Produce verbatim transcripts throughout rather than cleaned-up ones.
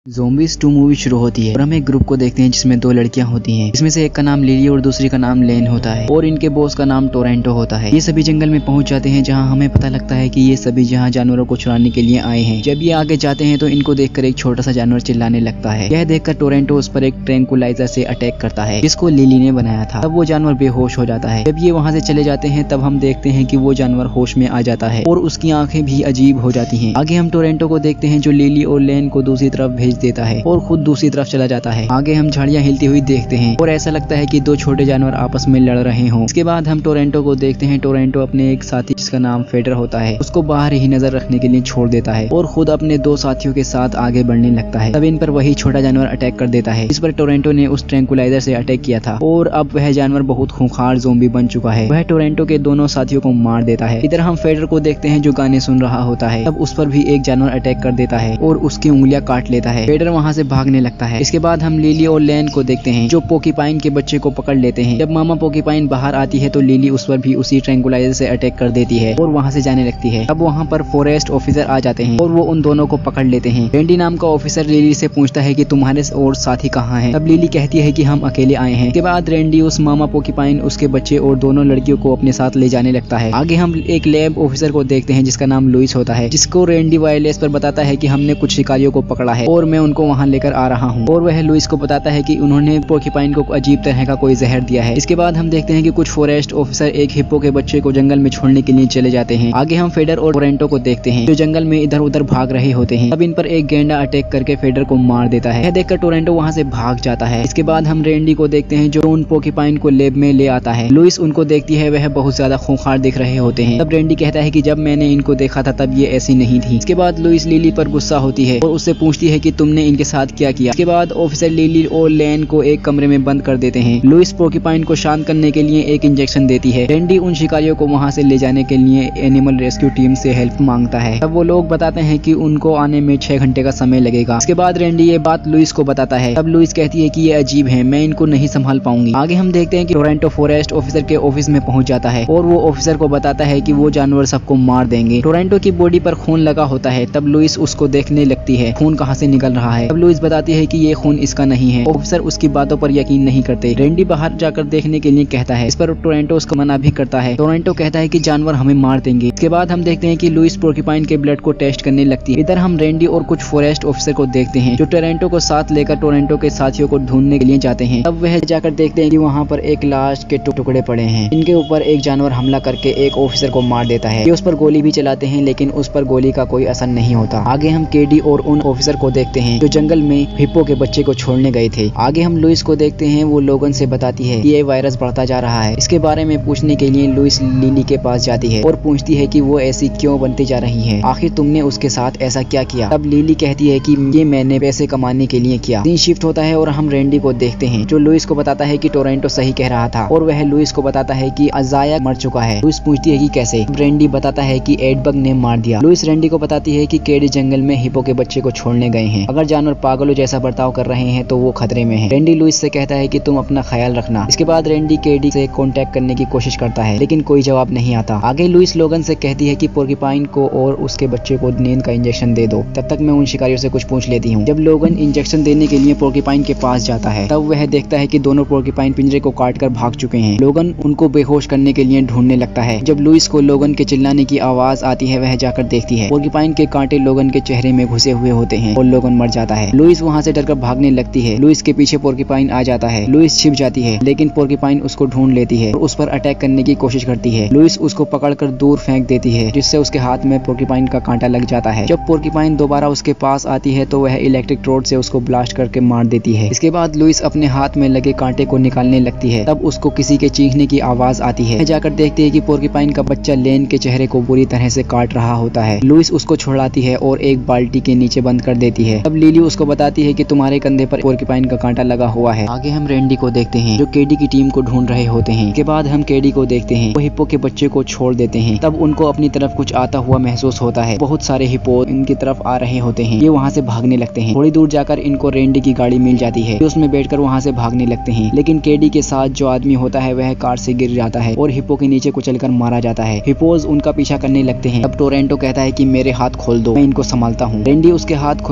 Zombies two movie शुरू होती है और हम एक ग्रुप को देखते हैं जिसमें दो लड़कियां होती हैं। इसमें से एक का नाम लिली और दूसरी का नाम लेन होता है और इनके बॉस का नाम टोरेंटो होता है। ये सभी जंगल में पहुंच जाते हैं जहां हमें पता लगता है कि ये सभी जहां जानवरों को चुराने के लिए आए हैं। जब ये आगे जाते हैं तो इनको देखकर एक छोटा सा जानवर चिल्लाने लगता है। यह देखकर टोरेंटो उस पर एक ट्रैंकुलाइजर से अटैक करता है जिसको लिली ने बनाया था। तब वो जानवर बेहोश हो जाता है। जब ये वहाँ से चले जाते हैं तब हम देखते हैं कि वो जानवर होश में आ जाता है और उसकी आंखें भी अजीब हो जाती हैं। आगे हम टोरेंटो को देखते हैं जो लिली और लेन को दूसरी तरफ भेज देता है और खुद दूसरी तरफ चला जाता है। आगे हम झाड़ियां हिलती हुई देखते हैं और ऐसा लगता है कि दो छोटे जानवर आपस में लड़ रहे हों। इसके बाद हम टोरेंटो को देखते हैं। टोरेंटो अपने एक साथी जिसका नाम फेडर होता है उसको बाहर ही नजर रखने के लिए छोड़ देता है और खुद अपने दो साथियों के साथ आगे बढ़ने लगता है। तब इन पर वही छोटा जानवर अटैक कर देता है। इस पर टोरेंटो ने उस ट्रैंकुलाइजर से अटैक किया था और अब वह जानवर बहुत खूंखार ज़ोंबी बन चुका है। वह टोरेंटो के दोनों साथियों को मार देता है। इधर हम फेडर को देखते हैं जो गाने सुन रहा होता है। तब उस पर भी एक जानवर अटैक कर देता है और उसकी उंगलियां काट लेता है। फेडर वहां से भागने लगता है। इसके बाद हम लिली और लेन को देखते हैं जो पोकीपाइन के बच्चे को पकड़ लेते हैं। जब मामा पोकीपाइन बाहर आती है तो लिली उस पर भी उसी ट्रैंकुलाइजर से अटैक कर देती है और वहां से जाने लगती है। अब वहां पर फॉरेस्ट ऑफिसर आ जाते हैं और वो उन दोनों को पकड़ लेते हैं। रेंडी नाम का ऑफिसर लिली से पूछता है कि तुम्हारे और साथी कहाँ हैं। तब लिली कहती है कि हम अकेले आए हैं। इसके बाद रेंडी उस मामा पोकीपाइन उसके बच्चे और दोनों लड़कियों को अपने साथ ले जाने लगता है। आगे हम एक लैब ऑफिसर को देखते हैं जिसका नाम लुइस होता है, जिसको रेंडी वायरलेस पर बताता है कि हमने कुछ शिकारियों को पकड़ा है और मैं उनको वहां लेकर आ रहा हूँ। और वह लुइस को बताता है कि उन्होंने पोकीपाइन को अजीब तरह का कोई जहर दिया है। इसके बाद हम देखते हैं कि कुछ फॉरेस्ट ऑफिसर एक हिप्पो के बच्चे को जंगल में छोड़ने के लिए चले जाते हैं। आगे हम फेडर और टोरेंटो को देखते हैं जो जंगल में इधर उधर भाग रहे होते हैं। अब इन पर एक गेंडा अटैक करके फेडर को मार देता है। यह देखकर टोरेंटो वहां से भाग जाता है। इसके बाद हम रेंडी को देखते हैं जो उन पोकीपाइन को लैब में ले आता है। लुइस उनको देखती है, वह बहुत ज्यादा खूंखार दिख रहे होते हैं। तब रेंडी कहता है कि जब मैंने इनको देखा था तब ये ऐसी नहीं थी। इसके बाद लुइस लिली पर गुस्सा होती है और उससे पूछती है कि तुमने इनके साथ क्या किया। इसके बाद ऑफिसर लिली और लेन को एक कमरे में बंद कर देते हैं। लुइस पोकीपाइन को शांत करने के लिए एक इंजेक्शन देती है। रेंडी उन शिकारियों को वहां से ले जाने के लिए एनिमल रेस्क्यू टीम से हेल्प मांगता है। तब वो लोग बताते हैं कि उनको आने में छह घंटे का समय लगेगा। इसके बाद रेंडी ये बात लुइस को बताता है। तब लुइस कहती है कि ये अजीब है, मैं इनको नहीं संभाल पाऊंगी। आगे हम देखते हैं कि टोरेंटो फॉरेस्ट ऑफिसर के ऑफिस में पहुंच जाता है और वो ऑफिसर को बताता है कि वो जानवर सबको मार देंगे। टोरेंटो की बॉडी पर खून लगा होता है। तब लुइस उसको देखने लगती है खून कहाँ से निकल रहा है। तब लुइस बताती है कि ये खून इसका नहीं है। ऑफिसर उसकी बातों पर यकीन नहीं करते। रेंडी बाहर जाकर देखने के लिए कहता है। इस पर टोरेंटो उसको मना भी करता है। टोरेंटो कहता है कि जानवर हमें मार देंगे। इसके बाद हम देखते हैं कि लुइस पोकीपाइन के ब्लड को टेस्ट करने लगती है। इधर हम रेंडी और कुछ फॉरेस्ट ऑफिसर को देखते हैं जो टोरेंटो को साथ लेकर टोरेंटो के साथियों को ढूंढने के लिए जाते हैं। तब वह जाकर देखते हैं कि वहाँ पर एक लाश के टुकड़े पड़े हैं। इनके ऊपर एक जानवर हमला करके एक ऑफिसर को मार देता है। ये उस पर गोली भी चलाते हैं लेकिन उस पर गोली का कोई असर नहीं होता। आगे हम केडी और उन ऑफिसर को देखते हैं जो जंगल में हिप्पो के बच्चे को छोड़ने गए थे। आगे हम लुइस को देखते हैं, वो लोगन से बताती है कि ये वायरस बढ़ता जा रहा है। इसके बारे में पूछने के लिए लुइस लिली के पास जाती है और पूछती है कि वो ऐसी क्यों बनती जा रही है, आखिर तुमने उसके साथ ऐसा क्या किया। तब लिली कहती है कि ये मैंने पैसे कमाने के लिए किया। सीन शिफ्ट होता है और हम रेंडी को देखते हैं जो लुइस को बताता है कि टोरेंटो सही कह रहा था और वह लुइस को बताता है कि अजाया मर चुका है। लुइस पूछती है कि कैसे। रेंडी बताता है कि एडबग ने मार दिया। लुइस रेंडी को बताती है कि केडी जंगल में हिप्पो के बच्चे को छोड़ने गए हैं। अगर जानवर पागलों जैसा बर्ताव कर रहे हैं तो वो खतरे में है। रेंडी लुइस से कहता है कि तुम अपना ख्याल रखना। इसके बाद रेंडी केडी से कांटेक्ट करने की कोशिश करता है लेकिन कोई जवाब नहीं आता। आगे लुइस लोगन से कहती है कि पोकीपाइन को और उसके बच्चे को नींद का इंजेक्शन दे दो, तब तक मैं उन शिकारियों से कुछ पूछ लेती हूँ। जब लोगन इंजेक्शन देने के लिए पोकीपाइन के पास जाता है तब वह देखता है कि दोनों पोकीपाइन पिंजरे को काट कर भाग चुके हैं। लोगन उनको बेहोश करने के लिए ढूंढने लगता है। जब लुइस को लोगन के चिल्लाने की आवाज आती है वह जाकर देखती है। पोकीपाइन के कांटे लोगन के चेहरे में घुसे हुए होते हैं और लोगन मर जाता है। लुइस वहाँ से डरकर भागने लगती है। लुइस के पीछे पोकीपाइन आ जाता है। लुइस छिप जाती है लेकिन पोकीपाइन उसको ढूंढ लेती है और उस पर अटैक करने की कोशिश करती है। लुइस उसको पकड़कर दूर फेंक देती है जिससे उसके हाथ में पोकीपाइन का कांटा लग जाता है। जब पोकीपाइन दोबारा उसके पास आती है तो वह इलेक्ट्रिक रोड से उसको ब्लास्ट करके मार देती है। इसके बाद लुइस अपने हाथ में लगे कांटे को निकालने लगती है। तब उसको किसी के चीखने की आवाज आती है। जाकर देखती है कि पोकीपाइन का बच्चा लेन के चेहरे को बुरी तरह से काट रहा होता है। लुइस उसको छुड़ाती है और एक बाल्टी के नीचे बंद कर देती है। तब लिली उसको बताती है कि तुम्हारे कंधे पर पोकीपाइन का कांटा लगा हुआ है। आगे हम रेंडी को देखते हैं जो केडी की टीम को ढूंढ रहे होते हैं। इसके बाद हम केडी को देखते हैं, वो हिप्पो के बच्चे को छोड़ देते हैं। तब उनको अपनी तरफ कुछ आता हुआ महसूस होता है। बहुत सारे हिप्पो इनकी तरफ आ रहे होते हैं। ये वहाँ से भागने लगते हैं। थोड़ी दूर जाकर इनको रेंडी की गाड़ी मिल जाती है। उसमें बैठकर वहाँ से भागने लगते हैं लेकिन केडी के साथ जो आदमी होता है वह कार से गिर जाता है और हिप्पो के नीचे कुचलकर मारा जाता है। हिप्पोज उनका पीछा करने लगते हैं। तब टोरेंटो कहता है कि मेरे हाथ खोल दो, मैं इनको संभालता हूँ। रेंडी उसके हाथ खुलवा देता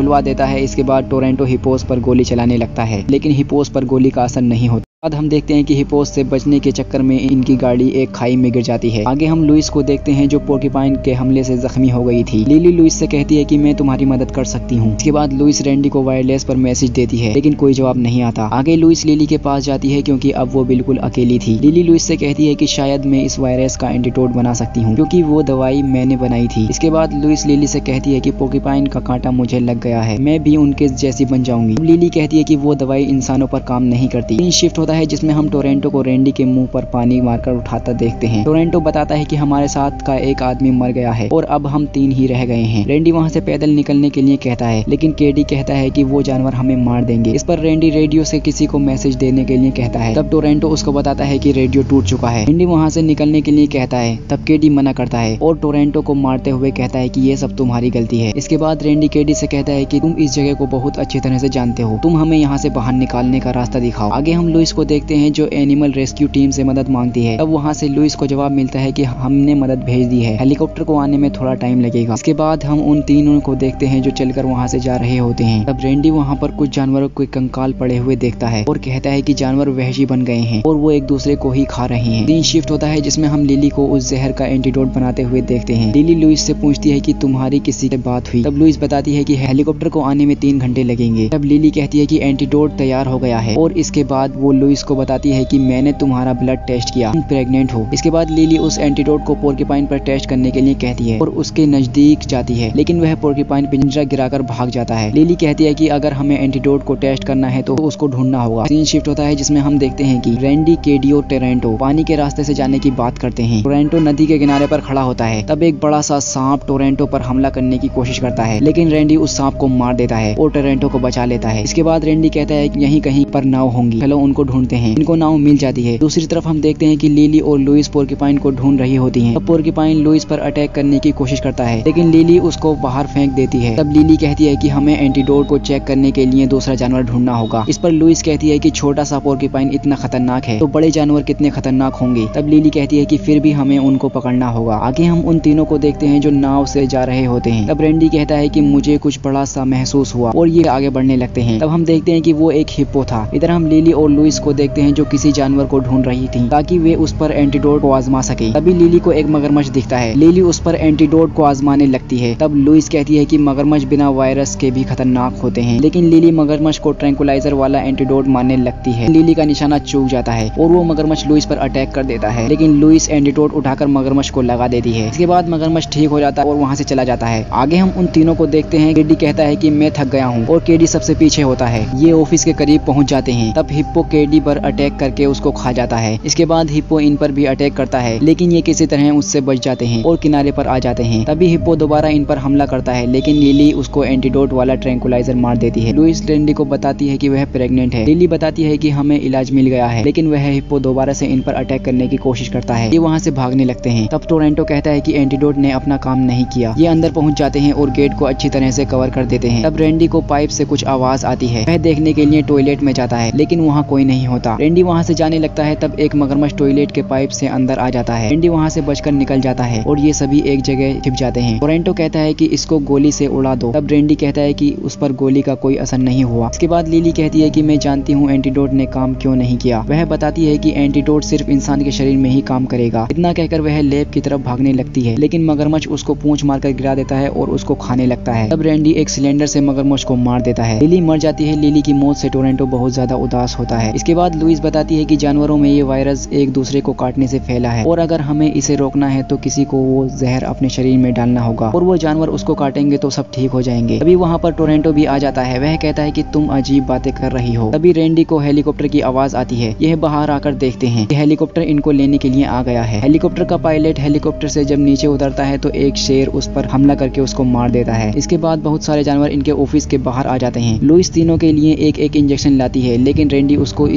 देता है। इसके बाद टोरेंटो हिप्पोस पर गोली चलाने लगता है, लेकिन हिप्पोस पर गोली का असर नहीं होता। बाद हम देखते हैं कि हिप्पोस से बचने के चक्कर में इनकी गाड़ी एक खाई में गिर जाती है। आगे हम लुइस को देखते हैं जो पोर्क्यूपाइन के हमले से जख्मी हो गई थी। लिली लुइस से कहती है कि मैं तुम्हारी मदद कर सकती हूँ। इसके बाद लुइस रैंडी को वायरलेस पर मैसेज देती है, लेकिन कोई जवाब नहीं आता। आगे लुइस लिली के पास जाती है क्योंकि अब वो बिल्कुल अकेली थी। लिली लुइस से कहती है कि शायद मैं इस वायरस का एंटीडोट बना सकती हूँ, क्योंकि वो दवाई मैंने बनाई थी। इसके बाद लुइस लिली से कहती है कि पोर्क्यूपाइन का कांटा मुझे लग गया है, मैं भी उनके जैसी बन जाऊंगी। लिली कहती है कि वो दवाई इंसानों पर काम नहीं करती। सीन शिफ्ट होता है जिसमें हम टोरेंटो को रैंडी के मुंह पर पानी मारकर उठाता देखते हैं। टोरेंटो बताता है कि हमारे साथ का एक आदमी मर गया है और अब हम तीन ही रह गए हैं। रैंडी वहां से पैदल निकलने के लिए कहता है, लेकिन केडी कहता है कि वो जानवर हमें मार देंगे। इस पर रैंडी रेडियो से किसी को मैसेज देने के लिए कहता है। तब टोरेंटो उसको बताता है कि रेडियो टूट चुका है। रैंडी वहां से निकलने के लिए कहता है, तब केडी मना करता है और टोरेंटो को मारते हुए कहता है कि ये सब तुम्हारी गलती है। इसके बाद रैंडी केडी से कहता है कि तुम इस जगह को बहुत अच्छी तरह से जानते हो, तुम हमें यहाँ से बाहर निकालने का रास्ता दिखाओ। आगे हम लुइस को देखते हैं जो एनिमल रेस्क्यू टीम से मदद मांगती है। अब वहाँ से लुइस को जवाब मिलता है कि हमने मदद भेज दी है, हेलीकॉप्टर को आने में थोड़ा टाइम लगेगा। इसके बाद हम उन तीनों को देखते हैं जो चलकर वहाँ से जा रहे होते हैं। तब रैंडी वहाँ पर कुछ जानवरों के कंकाल पड़े हुए देखता है और कहता है कि जानवर वहशी बन गए हैं और वो एक दूसरे को ही खा रहे हैं। सीन शिफ्ट होता है जिसमें हम लिली को उस जहर का एंटीडोट बनाते हुए देखते हैं। लिली लुइस से पूछती है कि तुम्हारी किसी से बात हुई। तब लुइस बताती है कि हेलीकॉप्टर को आने में तीन घंटे लगेंगे। तब लिली कहती है कि एंटीडोट तैयार हो गया है और इसके बाद वो लुइस को बताती है कि मैंने तुम्हारा ब्लड टेस्ट किया, तुम प्रेग्नेंट हो। इसके बाद लिली उस एंटीडोट को पोर्क्यूपाइन पर टेस्ट करने के लिए कहती है और उसके नजदीक जाती है, लेकिन वह पोर्क्यूपाइन पिंजरा गिराकर भाग जाता है। लिली कहती है कि अगर हमें एंटीडोट को टेस्ट करना है तो उसको ढूंढना होगा। सीन शिफ्ट होता है जिसमें हम देखते हैं कि रैंडी, केडी और टोरेंटो पानी के रास्ते से जाने की बात करते हैं। टोरेंटो नदी के किनारे पर खड़ा होता है। तब एक बड़ा सा सांप टोरेंटो पर हमला करने की कोशिश करता है, लेकिन रैंडी उस सांप को मार देता है और टोरेंटो को बचा लेता है। इसके बाद रैंडी कहता है कि यहीं कहीं पर नाव होंगी, चलो उनको ढूंढते हैं। इनको नाव मिल जाती है। दूसरी तरफ हम देखते हैं कि लिली और लुइस पोर्क्यूपाइन को ढूंढ रही होती हैं। तब पोर्क्यूपाइन लुइस पर अटैक करने की कोशिश करता है, लेकिन लिली उसको बाहर फेंक देती है। तब लिली कहती है कि हमें एंटीडोट को चेक करने के लिए दूसरा जानवर ढूंढना होगा। इस पर लुइस कहती है कि छोटा सा पोर्क्यूपाइन इतना खतरनाक है तो बड़े जानवर कितने खतरनाक होंगे। तब लिली कहती है कि फिर भी हमें उनको पकड़ना होगा। आगे हम उन तीनों को देखते हैं जो नाव से जा रहे होते हैं। तब रैंडी कहता है कि मुझे कुछ बड़ा सा महसूस हुआ और ये आगे बढ़ने लगते हैं। तब हम देखते हैं कि वो एक हिप्पो था। इधर हम लिली और लुइस को देखते हैं जो किसी जानवर को ढूंढ रही थी ताकि वे उस पर एंटीडोट को आजमा सके। तभी लिली को एक मगरमच्छ दिखता है। लिली उस पर एंटीडोट को आजमाने लगती है। तब लुइस कहती है कि मगरमच्छ बिना वायरस के भी खतरनाक होते हैं, लेकिन लिली मगरमच्छ को ट्रैंकुलाइजर वाला एंटीडोट मारने लगती है। लिली का निशाना चूक जाता है और वो मगरमच्छ लुइस पर अटैक कर देता है, लेकिन लुइस एंटीडोट उठाकर मगरमच्छ को लगा देती है। इसके बाद मगरमच्छ ठीक हो जाता है और वहाँ से चला जाता है। आगे हम उन तीनों को देखते हैं। केडी कहता है कि मैं थक गया हूँ और केडी सबसे पीछे होता है। ये ऑफिस के करीब पहुँच जाते हैं। तब हिप्पो केडी पर अटैक करके उसको खा जाता है। इसके बाद हिप्पो इन पर भी अटैक करता है, लेकिन ये किसी तरह उससे बच जाते हैं और किनारे पर आ जाते हैं। तभी हिप्पो दोबारा इन पर हमला करता है, लेकिन लिली उसको एंटीडोट वाला ट्रैंकुलाइजर मार देती है। लुइस रैंडी को बताती है कि वह प्रेग्नेंट है। लिली बताती है कि हमें इलाज मिल गया है, लेकिन वह हिप्पो दोबारा से इन पर अटैक करने की कोशिश करता है। ये वहाँ से भागने लगते हैं। तब टोरेंटो कहता है कि एंटीडोट ने अपना काम नहीं किया। ये अंदर पहुँच जाते हैं और गेट को अच्छी तरह से कवर कर देते हैं। तब रैंडी को पाइप से कुछ आवाज आती है। वह देखने के लिए टॉयलेट में जाता है, लेकिन वहाँ कोई नहीं होता। रैंडी वहाँ से जाने लगता है। तब एक मगरमच्छ टॉयलेट के पाइप से अंदर आ जाता है। रैंडी वहाँ से बचकर निकल जाता है और ये सभी एक जगह छिप जाते हैं। टोरेंटो कहता है कि इसको गोली से उड़ा दो। तब रैंडी कहता है कि उस पर गोली का कोई असर नहीं हुआ। इसके बाद लिली कहती है कि मैं जानती हूँ एंटीडोट ने काम क्यों नहीं किया। वह बताती है कि एंटीडोट सिर्फ इंसान के शरीर में ही काम करेगा। इतना कहकर वह लैब की तरफ भागने लगती है, लेकिन मगरमच्छ उसको पूंछ मारकर गिरा देता है और उसको खाने लगता है। तब रैंडी एक सिलेंडर से मगरमच्छ को मार देता है। लिली मर जाती है। लिली की मौत से टोरेंटो बहुत ज्यादा उदास होता है। इसके बाद लुइस बताती है कि जानवरों में ये वायरस एक दूसरे को काटने से फैला है और अगर हमें इसे रोकना है तो किसी को वो जहर अपने शरीर में डालना होगा और वो जानवर उसको काटेंगे तो सब ठीक हो जाएंगे। तभी वहाँ पर टोरेंटो भी आ जाता है। वह कहता है कि तुम अजीब बातें कर रही हो। तभी रैंडी को हेलीकॉप्टर की आवाज आती है। यह बाहर आकर देखते हैं कि हेलीकॉप्टर इनको लेने के लिए आ गया है। हेलीकॉप्टर का पायलट हेलीकॉप्टर से जब नीचे उतरता है तो एक शेर उस पर हमला करके उसको मार देता है। इसके बाद बहुत सारे जानवर इनके ऑफिस के बाहर आ जाते हैं। लुइस तीनों के लिए एक एक इंजेक्शन लाती है, लेकिन रैंडी उसको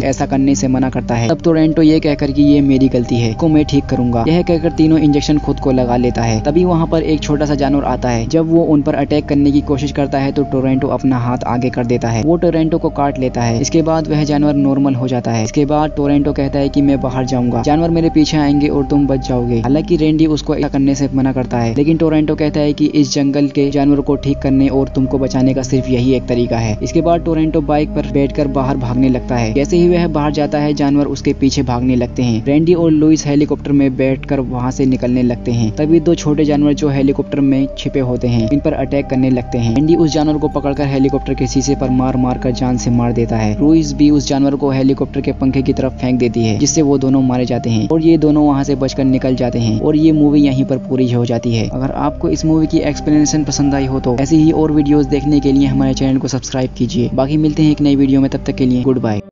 ऐसा करने से मना करता है। तब टोरेंटो ये कहकर कि ये मेरी गलती है, को मैं ठीक करूंगा, यह कहकर तीनों इंजेक्शन खुद को लगा लेता है। तभी वहाँ पर एक छोटा सा जानवर आता है। जब वो उन पर अटैक करने की कोशिश करता है तो टोरेंटो अपना हाथ आगे कर देता है। वो टोरेंटो को काट लेता है। इसके बाद वह जानवर नॉर्मल हो जाता है। इसके बाद टोरेंटो कहता है कि मैं बाहर जाऊंगा, जानवर मेरे पीछे आएंगे और तुम बच जाओगे। हालांकि रेंडी उसको ऐसा करने से मना करता है, लेकिन टोरेंटो कहता है कि इस जंगल के जानवरों को ठीक करने और तुमको बचाने का सिर्फ यही एक तरीका है। इसके बाद टोरेंटो बाइक पर बैठकर बाहर भागने लगता है। जैसे ही वह बाहर जाता है जानवर उसके पीछे भागने लगते हैं। रेंडी और लुइस हेलीकॉप्टर में बैठकर वहां से निकलने लगते हैं। तभी दो छोटे जानवर जो हेलीकॉप्टर में छिपे होते हैं इन पर अटैक करने लगते हैं। रेंडी उस जानवर को पकड़कर हेलीकॉप्टर के शीशे पर मार मार कर जान से मार देता है। लुइस भी उस जानवर को हेलीकॉप्टर के पंखे की तरफ फेंक देती है, जिससे वो दोनों मारे जाते हैं और ये दोनों वहां से बचकर निकल जाते हैं और ये मूवी यहीं पर पूरी हो जाती है। अगर आपको इस मूवी की एक्सप्लेनेशन पसंद आई हो तो ऐसी ही और वीडियोस देखने के लिए हमारे चैनल को सब्सक्राइब कीजिए। बाकी मिलते हैं एक नई वीडियो में, तब तक के लिए गुड बाय।